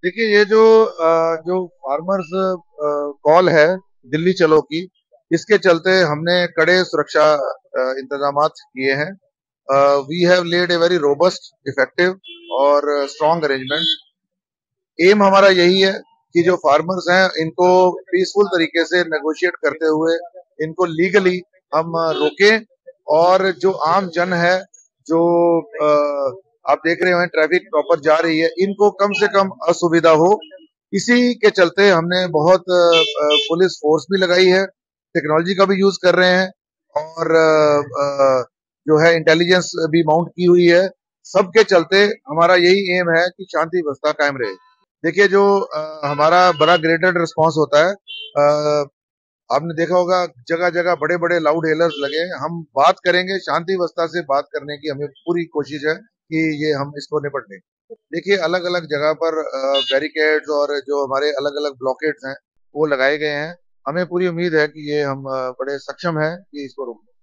देखिए ये जो फार्मर्स कॉल है दिल्ली चलो की, इसके चलते हमने कड़े सुरक्षा इंतजामात किए हैं। We have laid a very robust, effective और स्ट्रॉन्ग अरेंजमेंट। एम हमारा यही है कि जो फार्मर्स हैं इनको पीसफुल तरीके से नेगोशिएट करते हुए इनको लीगली हम रोकें, और जो आम जन है, जो आप देख रहे हैं ट्रैफिक प्रॉपर जा रही है, इनको कम से कम असुविधा हो। इसी के चलते हमने बहुत पुलिस फोर्स भी लगाई है, टेक्नोलॉजी का भी यूज कर रहे हैं, और जो है इंटेलिजेंस भी माउंट की हुई है। सबके चलते हमारा यही एम है कि शांति व्यवस्था कायम रहे। देखिए जो हमारा बड़ा ग्रेडेड रिस्पांस होता है। आपने देखा होगा जगह जगह बड़े बड़े लाउड हेलर्स लगे हैं। हम बात करेंगे, शांति व्यवस्था से बात करने की हमें पूरी कोशिश है कि ये हम इसको निपट लें। देखिए अलग अलग जगह पर बैरिकेड्स और जो हमारे अलग अलग ब्लॉकेड्स हैं वो लगाए गए हैं। हमें पूरी उम्मीद है कि ये हम बड़े सक्षम हैं कि इसको रोक